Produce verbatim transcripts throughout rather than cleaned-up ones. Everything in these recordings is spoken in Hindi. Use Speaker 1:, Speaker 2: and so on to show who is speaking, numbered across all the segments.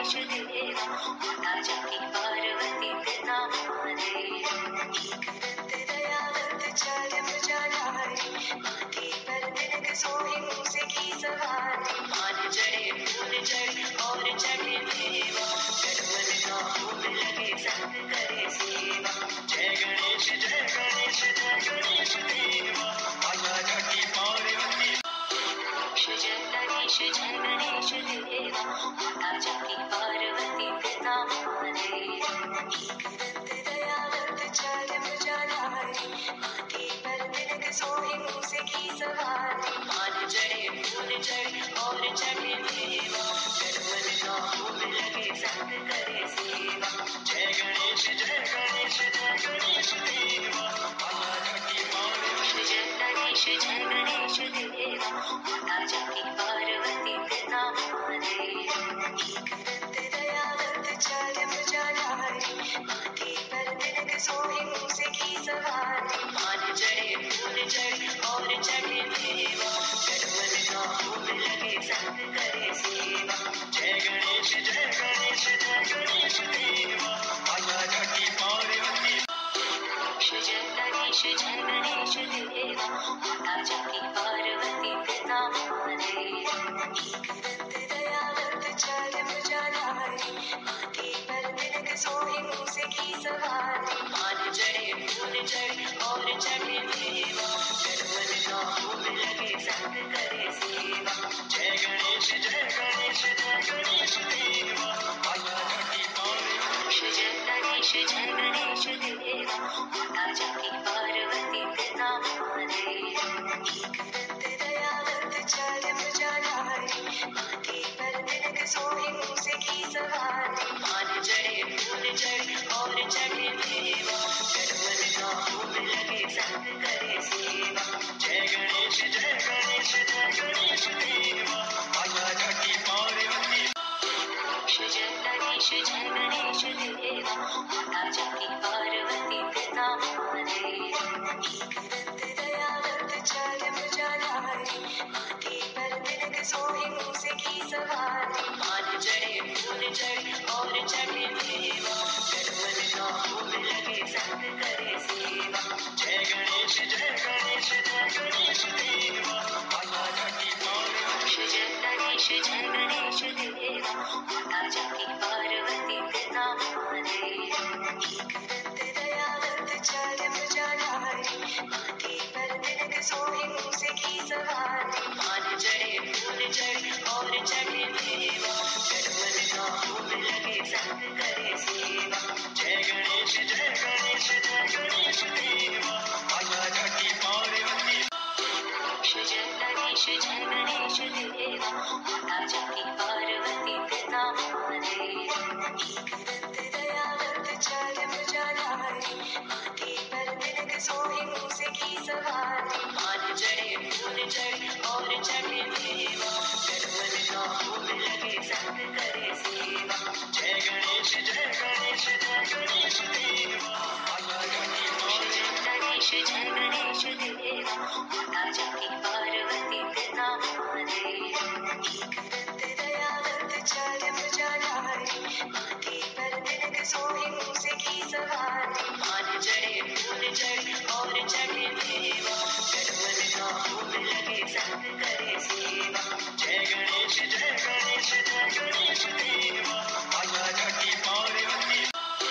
Speaker 1: गणेश देवा माता जाकी पार्वती पिता महादेव। एक दंत दयावंत चार भुजाधारी माथे पर तिलक सोहे मूसे की सवारी। मान चढ़े फूल चढ़े और चढ़े देवा गरुड़ का भोग लगे संग करे सेवा। जय गणेश जय गणेश जय गणेश देवा माता जाकी पार्वती। जय गणेश जय गणेश देवा माता जाकी पार्वती पिता महादेव। एक दंत दयावंत चार भुजाधारी माथे पर तिलक सोहे मूसे की सवारी। मान चढ़े फूल चढ़े और चढ़े देवा गरुड़ का भोग लगे संग करे सेवा। जय गणेश जय गणेश जय गणेश देवा माता जाकी पार्वती। जय गणेश जय गणेश देवा माता जाकी पार्वती पिता महादेव। एक दंत दयावंत चार भुजाधारी माथे पर तिलक सोहे मूसे की सवारी। मान चढ़े फूल चढ़े और चढ़े देवा गरुड़ का भोग लगे संग करे सेवा। जय गणेश जय गणेश जय गणेश देवा माता जाकी पार्वती। जय गणेश जय गणेश देवा माता जाकी पार्वती पिता महादेव। एक दंत दयावंत चार भुजाधारी माथे पर तिलक सोहे मूसे की सवारी। मान चढ़े फूल चढ़े और चढ़े देवा गरुड़ का भोग लगे संग करे सेवा। जय गणेश जय गणेश जय गणेश देवा माता जाकी पार्वती। जय गणेश जय गणेश देवा माता जाकी पार्वती पिता महादेव। एक दंत दयावंत चार भुजाधारी माथे पर तिलक सोहे मूसे की सवारी। मान चढ़े फूल चढ़े और चढ़े देवा गरुड़ का भोग लगे संग करे सेवा। जय गणेश जय गणेश जय गणेश देवा माता जाकी पार्वती। जय गणेश जय गणेश देवा माता जाकी पार्वती पिता महादेव। एक दंत दयावंत चार भुजाधारी माथे पर तिलक सोहे मूसे की सवारी। मान चढ़े फूल चढ़े और चढ़े देवा गरुड़ का भोग लगे संग करे सेवा। जय गणेश जय गणेश जय गणेश देवा माता जाकी पार्वती। जय गणेश जय गणेश देवा माता जाकी पार्वती पिता महादेव। एक दंत दयावंत चार भुजाधारी माथे पर तिलक सोहे मूसे की सवारी। मान चढ़े फूल चढ़े और चढ़े देवा गरुड़ का भोग लगे संग करे सेवा। जय गणेश जय गणेश जय गणेश देवा माता जाकी पार्वती। जय गणेश जय गणेश देवा माता जाकी पार्वती पिता महादेव। एक दंत दयावंत चार भुजाधारी माथे पर तिलक सोहे मूसे की सवारी। मान चढ़े फूल चढ़े और चढ़े देवा गरुड़ का भोग लगे संग करे सेवा। जय गणेश जय गणेश जय गणेश देवा माता जाकी पार्वती। जय गणेश जय गणेश देवा माता जाकी पार्वती पिता महादेव। एक दंत दयावंत चार भुजाधारी माथे पर तिलक सोहे मूसे की सवारी। मान चढ़े फूल चढ़े और चढ़े देवा गरुड़ का भोग लगे संग करे सेवा। जय गणेश जय गणेश जय गणेश देवा माता जाकी पार्वती।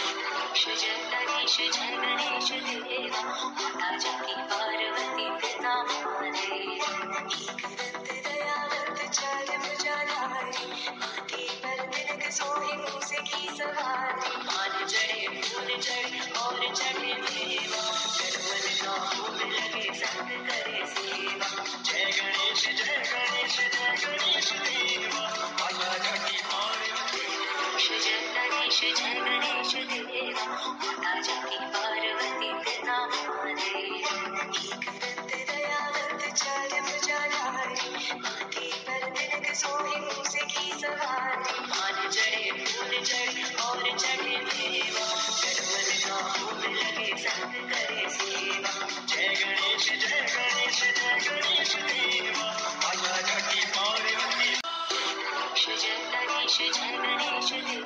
Speaker 1: जय गणेश जय गणेश देवा माता जाकी पार्वती पिता महादेव। एक दंत दयावंत चार भुजाधारी माथे पर तिलक सोहे मूसे की सवारी। मान चढ़े फूल चढ़े और चढ़े देवा गरुड़ का भोग लगे संग करे सेवा। जय गणेश जय गणेश जय गणेश देवा माता जाकी पार्वती। जय गणेश जय गणेश देवा माता जाकी पार्वती पिता महादेव। एक दंत दयावंत चार भुजाधारी माथे पर तिलक सोहे मूसे की सवारी। मान चढ़े फूल चढ़े और चढ़े देवा गरुड़ का भोग लगे संग करे सेवा। जय गणेश जय गणेश जय गणेश देवा माता जाकी पार्वती। जय गणेश जय गणेश देवा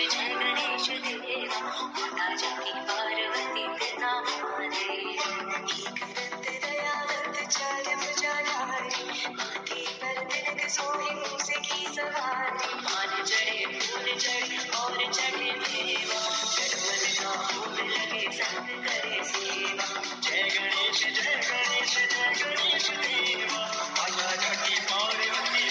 Speaker 1: जय गणेश देवा माता जाकी पार्वती पिता महादेव एक दंत दयावंत चार भुजाधारी माथे पर तिलक सोहे मूसे की सवारी मान चढ़े फूल चढ़े और चढ़े मेवा चढ़वन का भोग लगे संग करे सेवा जय गणेश जय गणेश जय गणेश देवा माता जाकी पार्वती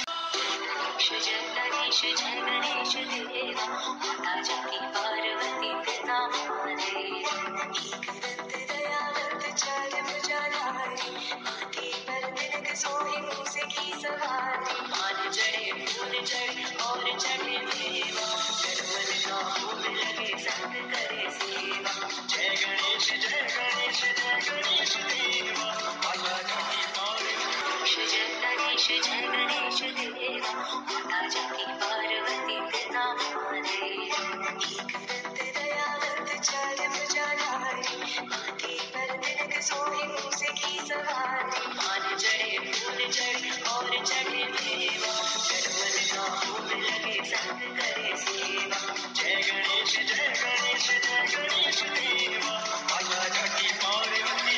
Speaker 1: जय गणेश जय गणेश देवा माता जाकी पार्वती पिता महादेव एक दंत दयावंत चार भुजाधारी माथे पर तिलक सोहे मूसे की सवारी मान चढ़े फूल चढ़े और चढ़े मेवा चढ़वन का भोग लगे संग करे सेवा जय गणेश जय गणेश जय गणेश देवा माता जाकी पार्वती जय गणेश जय गणेश देवा माता जाकी पार्वती पिता महादेव एक दंत दयावंत चार भुजाधारी माथे पर तिलक सोहे मूसे की सवारी मान चढ़े फूल चढ़े और चढ़े मेवा चढ़वन का भोग लगे संग करे सेवा जय गणेश जय गणेश जय गणेश देवा माता जाकी पार्वती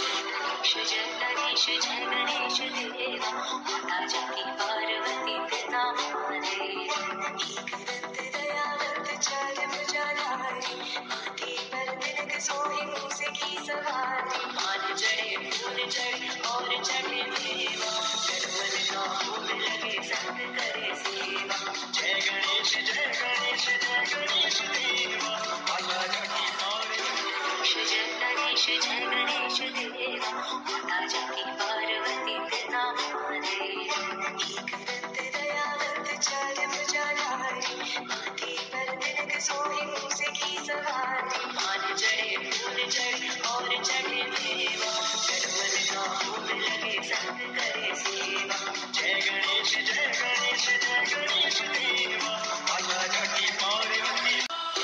Speaker 1: जय गणेश जय गणेश देवा माता जाकी पार्वती पिता महादेव एक दंत दयावंत चार भुजाधारी माथे पर तिलक सोहे मूसे की सवारी मान चढ़े फूल चढ़े और चढ़े मेवा चढ़वन का भोग लगे संग करे सेवा जय गणेश जय गणेश जय गणेश देवा माता जाकी पार्वती जय गणेश जय गणेश देवा माता जाकी पार्वती पिता महादेव एक दंत दयावंत चार भुजाधारी माथे पर तिलक सोहे मूसे की सवारी मान चढ़े फूल चढ़े और चढ़े मेवा चढ़वन का भोग लगे संग करे सेवा जय गणेश जय गणेश जय गणेश देवा माता जाकी पार्वती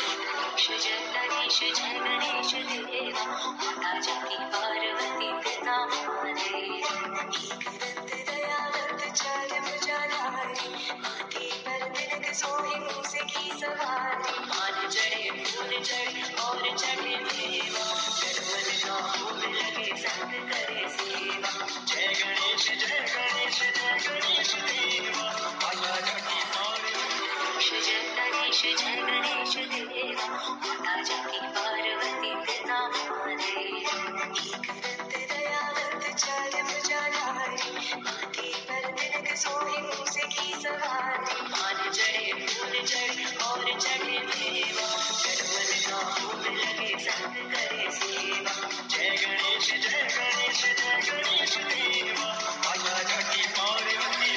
Speaker 1: जय गणेश जय गणेश देवा माता जाकी पार्वती पिता महादेव एक दंत दयावंत चार भुजाधारी माथे पर तिलक सोहे मूसे की सवारी मान चढ़े फूल चढ़े और चढ़े मेवा चढ़वन का भोग लगे संग करे सेवा जय गणेश जय गणेश जय गणेश देवा माता जाकी पार्वती जय गणेश जय गणेश देवा माता जाकी पार्वती पिता महादेव एक दंत दयावंत चार भुजाधारी माथे पर तिलक सोहे मूसे की सवारी मान चढ़े फूल चढ़े और चढ़े मेवा चढ़वन का भोग लगे संग करे सेवा जय गणेश जय गणेश जय गणेश देवा माता जाकी पार्वती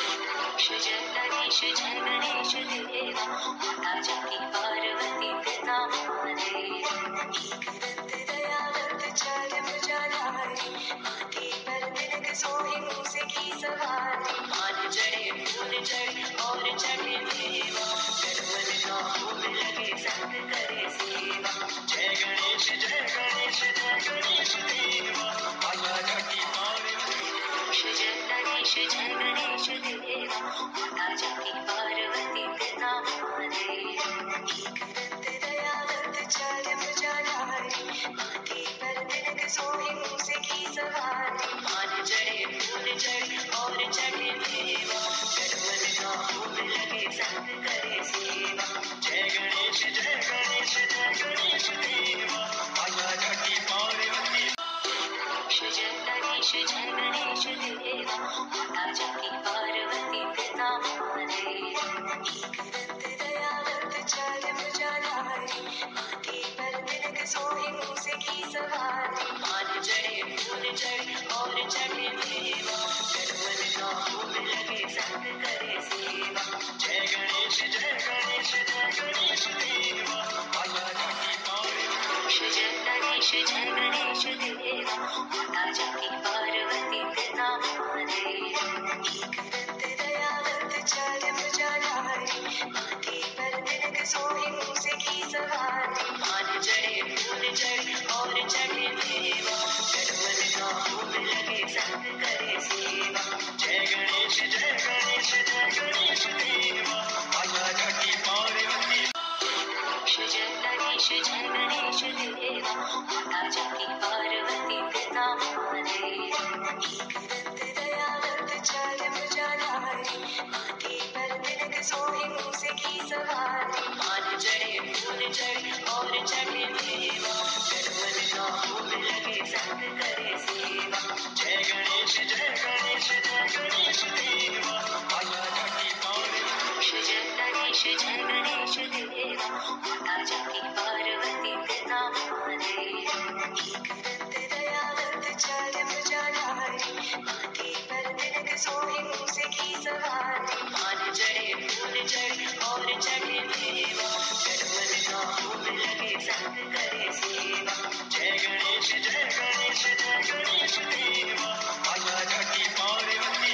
Speaker 1: जय गणेश जय गणेश देवा माता जाकी पार्वती पिता महादेव एक दंत दयावंत चार भुजाधारी माथे पर तिलक सोहे मूसे की सवारी मान चढ़े फूल चढ़े और चढ़े मेवा चढ़वन का भोग लगे संग करे सेवा जय गणेश जय गणेश जय गणेश देवा माता जाकी पार्वती जय गणेश जय गणेश देवा माता जाकी पार्वती पिता महादेव एक दंत दयावंत चार भुजाधारी माथे पर तिलक सोहे मूसे की सवारी मान चढ़े फूल चढ़े और चढ़े मेवा चढ़वन का भोग लगे संग करे सेवा जय गणेश जय गणेश जय गणेश देवा माता जाकी पार्वती जय गणेश जय गणेश देवा माता जाकी पार्वती पिता महादेव एक दंत दयावंत चार भुजाधारी माथे पर तिलक सोहे मूसे की सवारी मान चढ़े फूल चढ़े और चढ़े मेवा चढ़वन का भोग लगे संग करे सेवा जय गणेश जय गणेश जय गणेश देवा माता जाकी पार्वती जय गणेश जय गणेश देवा माता जाकी पार्वती पिता महादेव एक दंत दयावंत चार भुजाधारी माथे पर तिलक सोहे मूसे की सवारी मान चढ़े फूल चढ़े और चढ़े मेवा चढ़वन का भोग लगे संग करे सेवा जय गणेश जय गणेश जय गणेश देवा माता जाकी पार्वती सवारी माथे पर तिलक सोहे मूसे की सवारी मान चढ़े फूल चढ़े और चढ़े मेवा गरबन का भोग लगे संग करे सेवा जय गणेश जय गणेश जय गणेश देवा माता जाकी पार्वती जय गणेश जय गणेश देवा माता जाकी पार्वती पिता महादेव एक दंत दयावंत चार भुजाधारी माथे पर तिलक सोहे मूसे की सवारी मान चढ़े फूल चढ़े और चढ़े मेवा गरबन का भोग लगे संग करे सेवा जय गणेश जय गणेश जय गणेश देवा माता जाकी पार्वती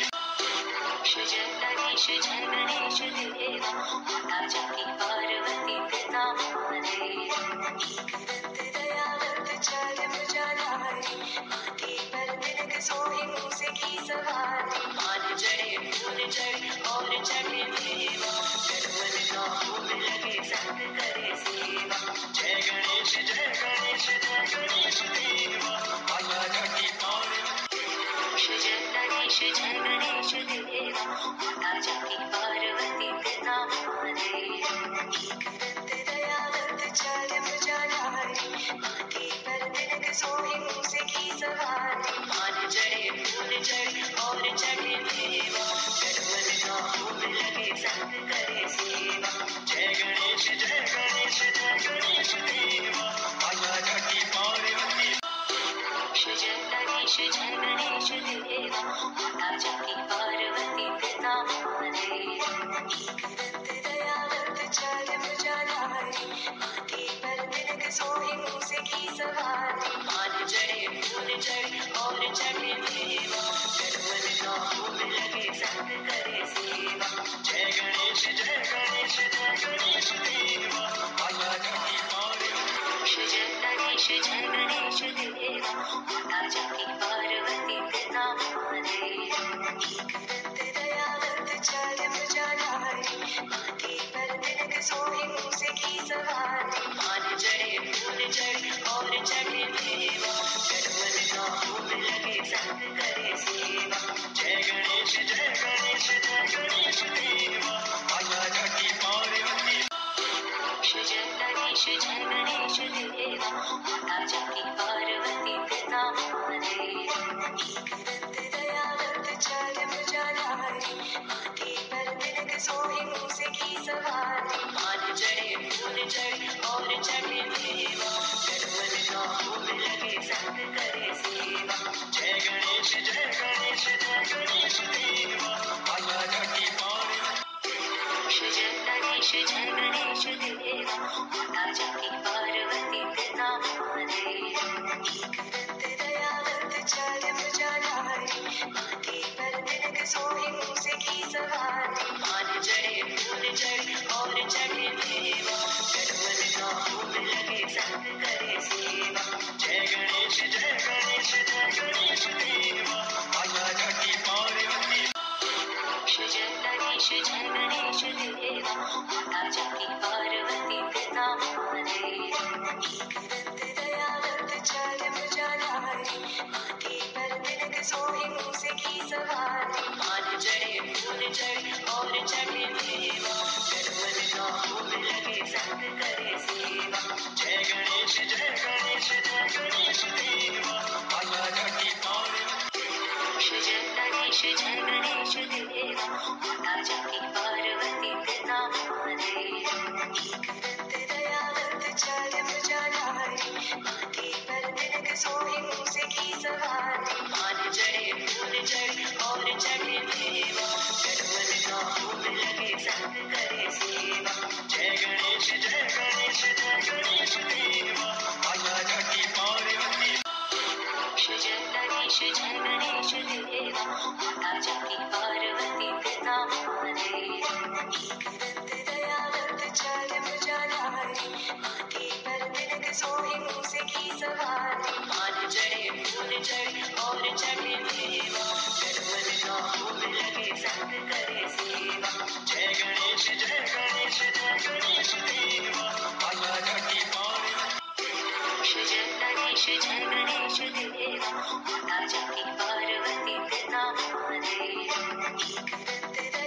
Speaker 1: जय गणेश जय गणेश देवा माता जाकी पार्वती पिता महादेव एक दंत दयावंत चार भुजाधारी माथे पर तिलक सोहे मूसे की सवारी मान चढ़े फूल चढ़े और चढ़े मेवा गरबन का भोग लगे संग करे सेवा जय गणेश जय गणेश जय गणेश देवा माता जाकी पार्वती जय गणेश जय गणेश देवा माता जाकी पार्वती पिता महादेव एक दंत दयावंत चार भुजाधारी माथे पर तिलक सोहे मूसे की सवारी मान चढ़े फूल चढ़े और चढ़े मेवा गरबन का भोग लगे संग करे सेवा जय गणेश जय गणेश जय गणेश देवा माता जाकी पार्वती जय गणेश जय गणेश देवा माता जाकी पार्वती पिता महादेव एक दंत दयावंत चार भुजाधारी माथे पर तिलक सोहे मूसे की सवारी मान चढ़े फूल चढ़े और चढ़े मेवा गरबन का भोग लगे संग करे सेवा जय गणेश जय गणेश जय गणेश देवा माता जाकी पार्वती जय गणेश जय गणेश देवा माता जाकी पार्वती पिता महादेव एक दंत दयावंत चार भुजाधारी माथे पर तिलक सोहे मूसे की सवारी मान चढ़े फूल चढ़े और चढ़े मेवा गरबन का भोग लगे संग करे सेवा जय गणेश जय गणेश जय गणेश देवा माता जाकी पार्वती जय गणेश जय गणेश देवा माता जाकी पार्वती पिता महादेव एक दंत दयावंत चार भुजाधारी माथे पर तिलक सोहे मूसे की सवारी मान चढ़े फूल चढ़े और चढ़े मेवा गरबन का भोग लगे संग करे सेवा जय गणेश जय गणेश जय गणेश देवा माता जाकी पार्वती जय गणेश जय गणेश देवा माता जाकी पार्वती पिता महादेव एक दंत दयावंत चार भुजाधारी माथे पर तिलक सोहे मूसे की सवारी मान चढ़े फूल चढ़े और चढ़े मेवा गरबन का भोग लगे संग करे सेवा जय गणेश जय गणेश जय गणेश देवा माता जाकी पार्वती जय गणेश जय गणेश देवा माता जाकी पार्वती पिता महादेव एक दंत दयावंत चार भुजाधारी माथे पर तिलक सोहे मूसे की सवारी मान चढ़े फूल चढ़े और चढ़े मेवा गरबन का भोग लगे संग करे सेवा जय गणेश जय गणेश जय गणेश देवा माता जाकी पार्वती जय गणेश जय गणेश देवा माता जाकी पार्वती पिता महादेव एक दंत दयावंत चार भुजाधारी माथे पर तिलक सोहे मूसे की सवारी मान चढ़े फूल चढ़े और चढ़े मेवा गरबन का भोग लगे संग करे सेवा जय गणेश जय गणेश जय गणेश देवा माता जाकी पार्वती जय गणेश जय गणेश देवा माता जाकी पार्वती पिता महादेव एक दंत दयावंत चार भुजाधारी माथे पर तिलक सोहे मूसे की सवारी मान चढ़े फूल चढ़े और चढ़े मेवा गरबन का भोग लगे संग करे सेवा जय गणेश जय गणेश जय गणेश देवा माता जाकी पार्वती जय गणेश जय गणेश देवा माता जाकी पार्वती पिता महादेव एक दंत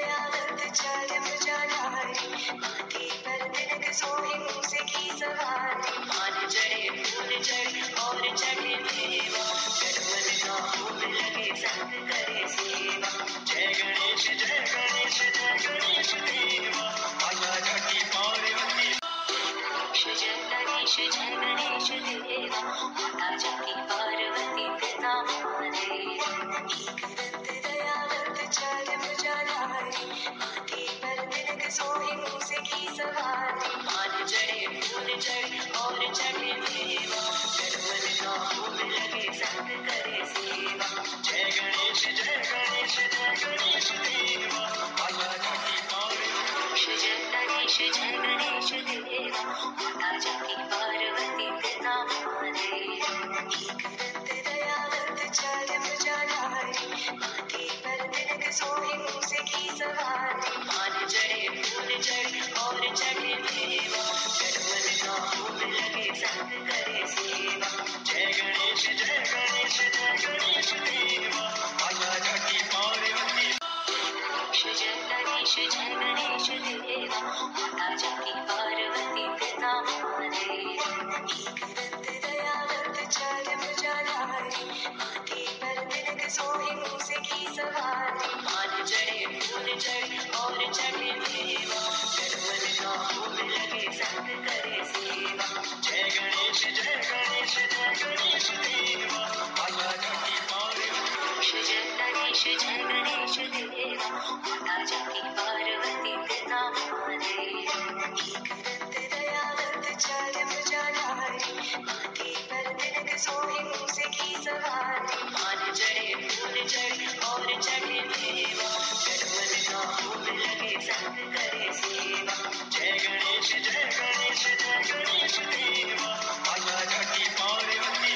Speaker 1: जय गणेश जय गणेश देवा, माता जाकी पार्वती पिता महादेव। एक दंत दयावंत चार भुजाधारी, माथे पर तिलक सोहे मूसे की सवारी। मान जड़े फूल जड़े और चढ़े मेवा, निर्मल का भोग लगे संत करे सेवा। जय गणेश जय गणेश जय गणेश देवा, माता जाकी पार्वती। जय गणेश जय गणेश देवा, माता जाकी पार्वती पिता महादेव। एक दंत दयावंत चार भुजाधारी, माथे पर तिलक सोहे मूसे की सवारी। मान जड़े फूल जड़े और चढ़े मेवा, निर्मल का भोग लगे संत करे सेवा। जय गणेश जय गणेश जय गणेश देवा, माता जाकी पार्वती।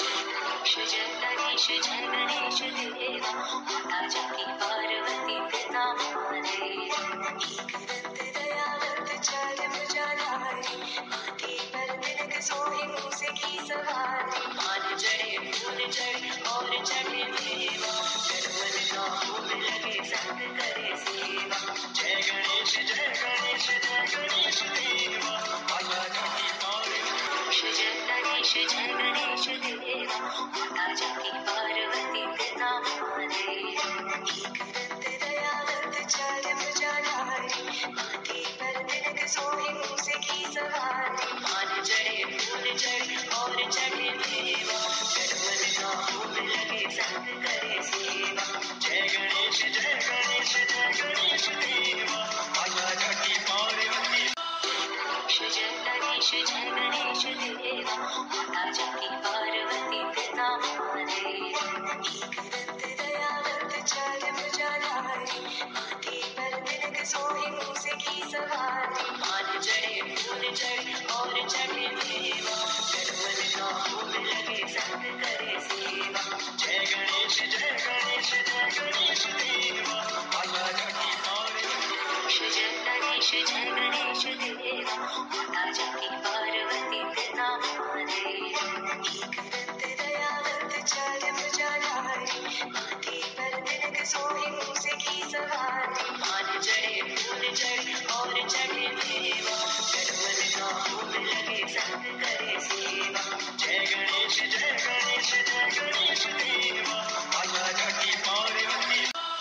Speaker 1: जय गणेश जय गणेश देवा, माता जाकी पार्वती पिता महादेव। एक दंत दयावंत चार भुजाधारी, माथे पर तिलक सोहे मूसे की सवारी। मान जड़े फूल जड़े और चढ़े मेवा, निर्मल का भोग लगे संत करे सेवा। जय गणेश जय गणेश जय गणेश देवा, माता जाकी पार्वती। जय गणेश जय गणेश देवा, माता जाकी पार्वती पिता महादेव। एक दंत दयावंत चार भुजाधारी, माथे पर तिलक सोहे मूसे की सवारी। मान जड़े फूल जड़े और चढ़े मेवा, निर्मल का भोग लगे संत करे सेवा। जय गणेश जय गणेश जय गणेश देवा, माता जाकी पार्वती। जय गणेश जय गणेश देवा, माता जाकी पार्वती पिता महादेव। एक दंत दयावंत चार भुजाधारी, माथे पर तिलक सोहे मूसे की सवारी। मान जड़े फूल जड़े और चढ़े मेवा, निर्मल का भोग लगे संत करे सेवा। जय गणेश जय गणेश जय गणेश देवा, माता जाकी पार्वती। जय गणेश जय गणेश देवा, माता जाकी पार्वती पिता महादेव। एक दंत दयावंत चार भुजाधारी, माथे पर तिलक सोहे मूसे की सवारी। मान जड़े फूल जड़े और चढ़े मेवा, निर्मल का भोग लगे संत करे सेवा। जय गणेश जय गणेश जय गणेश देवा, माता जाकी पार्वती।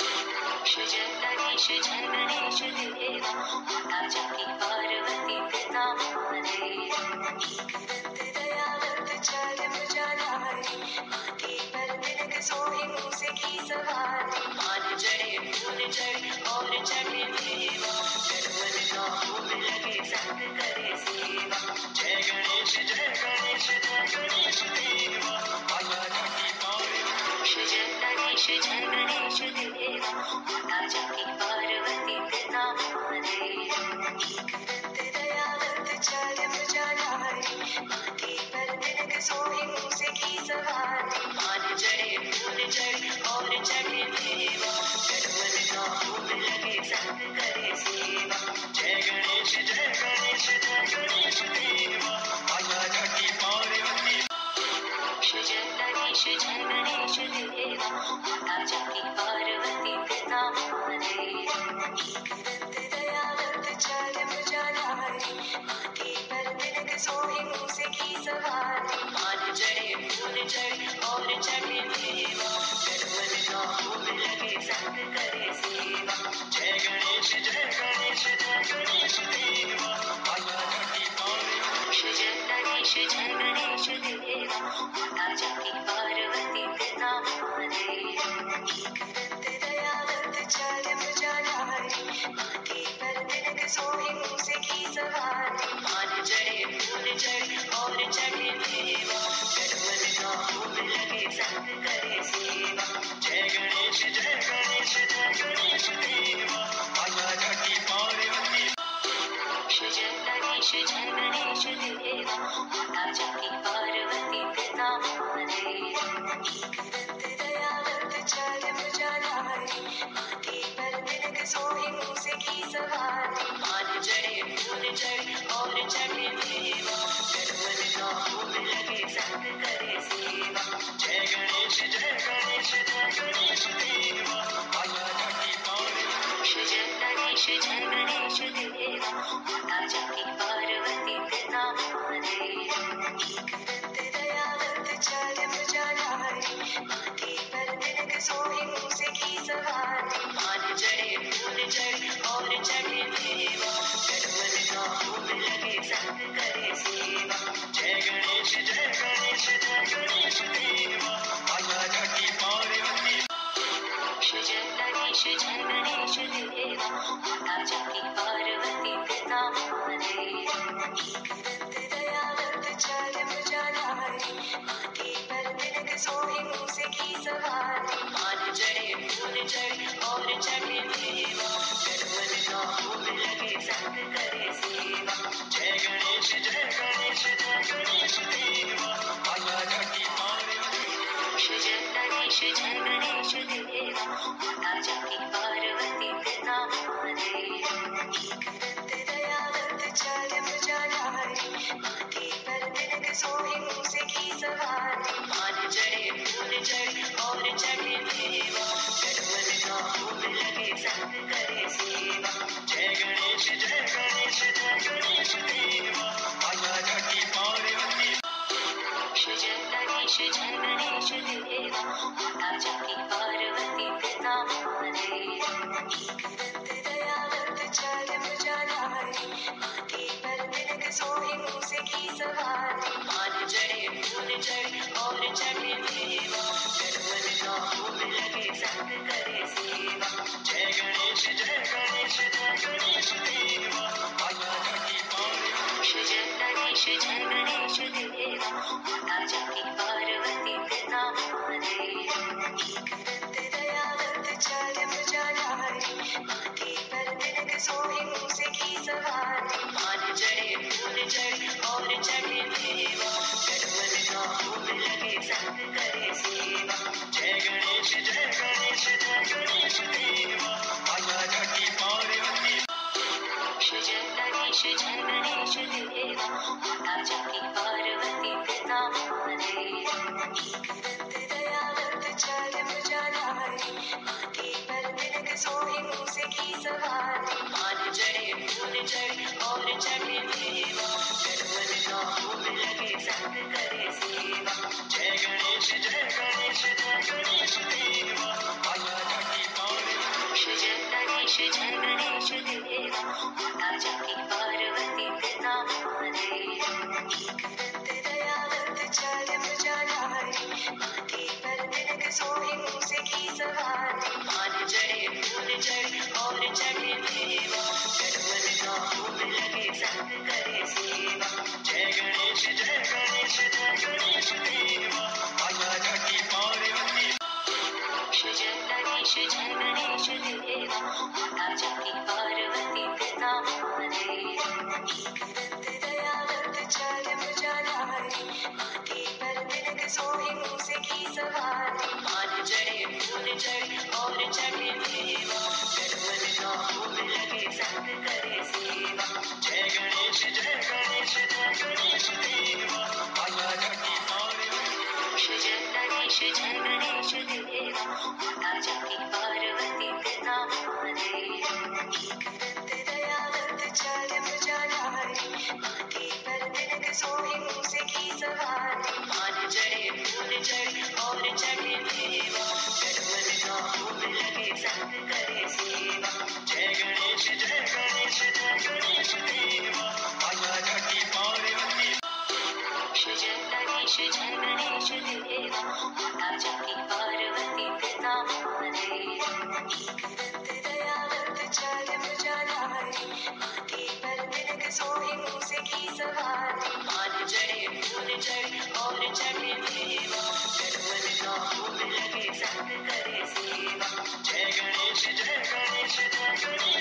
Speaker 1: जय गणेश जय गणेश देवा, माता जाकी पार्वती पिता महादेव। एक दंत दयावंत चार भुजाधारी, माथे पर तिलक सोहे मूसे की सवारी। मान जड़े फूल जड़े और चढ़े मेवा, निर्मल का भोग लगे संत करे सेवा। जय गणेश जय गणेश जय गणेश देवा, माता जाकी पार्वती। जय गणेश जय गणेश देवा, माता जाकी पार्वती पिता महादेव। एक दंत दयावंत चार भुजाधारी, माथे पर तिलक सोहे मूसे की सवारी। मान जड़े फूल जड़े और चढ़े मेवा, निर्मल का भोग लगे संत करे सेवा। जय गणेश जय गणेश जय गणेश देवा, माता जाकी पार्वती। जय गणेश जय गणेश देवा, माता जाकी पार्वती पिता महादेव। एक दंत दयावंत चार भुजाधारी, माथे पर तिलक सोहे मूसे की सवारी। मान जड़े फूल जड़े और चढ़े मेवा, निर्मल का भोग लगे संत करे सेवा। जय गणेश जय गणेश जय गणेश देवा, माता जाकी पार्वती। जय गणेश जय गणेश देवा, माता जाकी पार्वती पिता महादेव। एक दंत दयावंत चार भुजाधारी, माथे पर तिलक सोहे मूसे की सवारी। मान जड़े फूल जड़े और चढ़े मेवा, निर्मल का भोग लगे संत करे सेवा। जय गणेश जय गणेश जय गणेश देवा, माता जाकी पार्वती। जय गणेश जय गणेश देवा, माता जाकी पार्वती पिता महादेव। एक दंत दयावंत चार भुजाधारी, माथे पर तिलक सोहे मूसे की सवारी। मान जड़े फूल जड़े और चढ़े मेवा, निर्मल का भोग लगे संत करे सेवा। जय गणेश जय गणेश जय गणेश देवा, माता जाकी पार्वती। गणेश जय गणेश देवा माता जाकी पार्वती पिता महादेव एक दंत दयावंत चार भुजाधारी माथे पर तिलक सोहे मूसे की सवारी मान जड़े फूल जड़े और चढ़े मेवा चरमन का भोग लगे संग करे सेवा जय गणेश जय गणेश जय गणेश देवा माता जाकी पार्वती जय गणेश जय गणेश देवा माता जाकी पार्वती पिता महादेव एक दंत दयावंत चार भुजाधारी माथे पर तिलक सोहे मूसे की सवारी मान जड़े फूल जड़े और चढ़े मेवा चरमन का भोग लगे संग करे सेवा जय गणेश जय गणेश जय गणेश देवा माता जाकी पार्वती जय गणेश जय गणेश देवा माता जाकी पार्वती पिता महादेव एक दंत दयावंत चार भुजाधारी माथे पर तिलक सोहे मूसे की सवारी मान जड़े फूल जड़े और चढ़े मेवा चरमन का भोग लगे संग करे सेवा जय गणेश जय गणेश जय गणेश देवा माता जाकी पार्वती जय गणेश जय गणेश देवा माता जाकी पार्वती पिता महादेव एक दंत दयावंत चार भुजाधारी माथे पर तिलक सोहे मूसे की सवारी मान जड़े फूल जड़े और चढ़े मेवा चरमन का भोग लगे संग करे सेवा जय गणेश जय गणेश जय गणेश देवा माता जाकी पार्वती जय गणेश जय गणेश देवा माता जाकी पार्वती पिता महादेव एक दंत दयावंत चार भुजाधारी माथे पर तिलक सोहे मूसे की सवारी मान जड़े फूल जड़े और चढ़े मेवा चरमन का भोग लगे संग करे सेवा जय गणेश जय गणेश जय गणेश देवा माता जाकी पार्वती जय गणेश जय गणेश देवा माता जाकी पार्वती पिता महादेव एक दंत दयावंत चार भुजाधारी माथे पर तिलक सोहे मूसे की सवारी मान जड़े फूल जड़े और चढ़े मेवा चरमन का भोग लगे संग करे सेवा जय गणेश जय गणेश जय गणेश देवा माता जाकी पार्वती जय गणेश जय गणेश देवा माता जाकी पार्वती पिता महादेव एक दंत दयावंत चार भुजाधारी माथे पर तिलक सोहे मूसे की सवारी मान जड़े फूल जड़े और चढ़े मेवा चरमन का भोग लगे संग करे सेवा जय गणेश जय गणेश जय गणेश देवा माता जाकी पार्वती जय गणेश जय गणेश देवा माता जाकी पार्वती पिता महादेव एक दंत दयावंत चार भुजाधारी माथे पर तिलक सोहे मूसे की सवारी मान जड़े फूल जड़े और चढ़े मेवा चरमन का भोग लगे संग करे सेवा जय गणेश जय गणेश जय गणेश देवा माता जाकी पार्वती जय गणेश जय गणेश देवा माता जाकी पार्वती पिता महादेव एक दंत दयावंत चार भुजाधारी माथे पर तिलक सोहे मूसे की सवारी मान जड़े फूल जड़े और चढ़े मेवा चरमन का भोग लगे संग करे सेवा जय गणेश जय गणेश जय गणेश देवा माता जाकी पार्वती जय गणेश जय गणेश देवा माता जाकी पार्वती पिता महादेव एक दंत दयावंत चार भुजाधारी माथे पर तिलक सोहे मूसे की सवारी मान जड़े फूल जड़े और चढ़े मेवा चरमन का भोग लगे संग करे सेवा जय गणेश जय गणेश जय गणेश